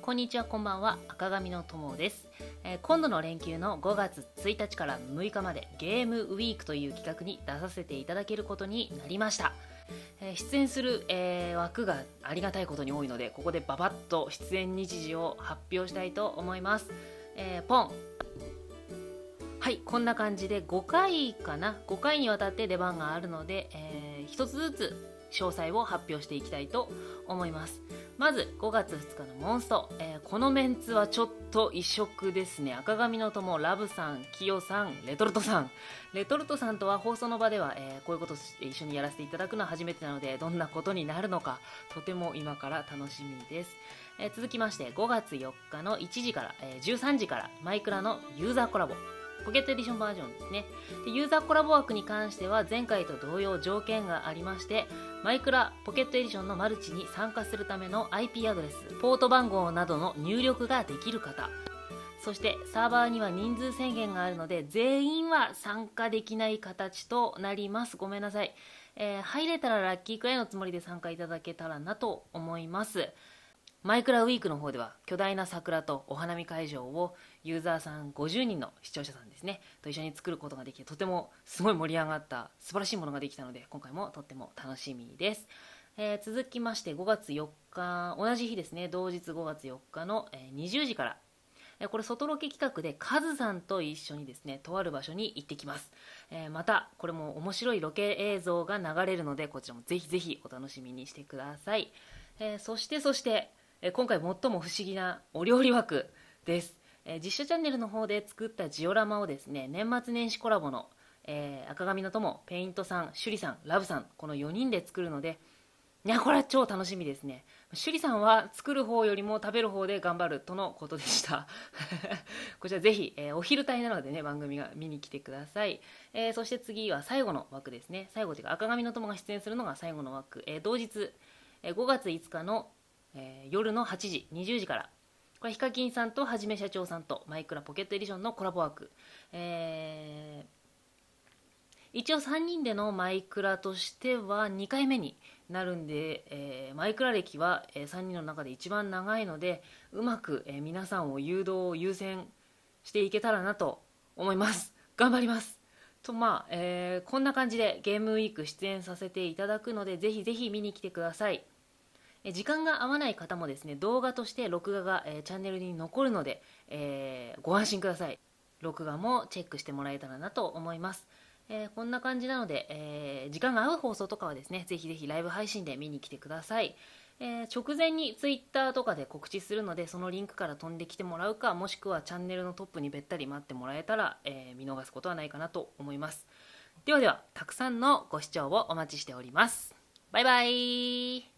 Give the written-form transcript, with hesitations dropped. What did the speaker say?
こんにちは、こんばんは。赤髪の友です。今度の連休の5月1日から6日までゲームウィークという企画に出させていただけることになりました。出演する、枠がありがたいことに多いので、ここでババッと出演日時を発表したいと思います。ポン。はい、こんな感じで5回かな、5回にわたって出番があるので、一つずつ詳細を発表していきたいと思います。まず5月2日のモンスト、このメンツはちょっと異色ですね。赤髪の友、ラブさん、キヨさん、レトルトさん。レトルトさんとは放送の場では、こういうことを一緒にやらせていただくのは初めてなので、どんなことになるのかとても今から楽しみです。続きまして5月4日の1時から、13時からマイクラのユーザーコラボポケットエディションバージョンですね。でユーザーコラボ枠に関しては前回と同様条件がありまして、マイクラポケットエディションのマルチに参加するための IP アドレス、ポート番号などの入力ができる方、そしてサーバーには人数制限があるので全員は参加できない形となります。ごめんなさい。入れたらラッキーくらいのつもりで参加いただけたらなと思います。マイクラウィークの方では巨大な桜とお花見会場をユーザーさん50人の視聴者さんですねと一緒に作ることができて、とてもすごい盛り上がった素晴らしいものができたので、今回もとっても楽しみです。続きまして5月4日同じ日ですね、同日5月4日の20時から、これ外ロケ企画でカズさんと一緒にですねとある場所に行ってきます。またこれも面白いロケ映像が流れるので、こちらもぜひぜひお楽しみにしてください。そして今回最も不思議なお料理枠です。実写チャンネルの方で作ったジオラマをですね、年末年始コラボの、赤髪の友、ペイントさん、シュリさん、ラブさん、この4人で作るので、いやこれは超楽しみですね。シュリさんは作る方よりも食べる方で頑張るとのことでしたこちらぜひ、お昼帯なのでね、番組が見に来てください。そして次は最後の枠ですね。最後というか赤髪の友が出演するのが最後の枠、同日、5月5日の夜の8時、20時から、これヒカキンさんとはじめ社長さんとマイクラポケットエディションのコラボ枠、一応3人でのマイクラとしては2回目になるんで、マイクラ歴は、3人の中で一番長いので、うまく、皆さんを誘導優先していけたらなと思います。頑張りますと、こんな感じでゲームウィーク出演させていただくので、ぜひぜひ見に来てください。時間が合わない方もですね、動画として録画が、チャンネルに残るので、ご安心ください。録画もチェックしてもらえたらなと思います。こんな感じなので、時間が合う放送とかはですね、ぜひぜひライブ配信で見に来てください。直前に Twitter とかで告知するので、そのリンクから飛んできてもらうか、もしくはチャンネルのトップにべったり待ってもらえたら、見逃すことはないかなと思います。ではでは、たくさんのご視聴をお待ちしております。バイバイ。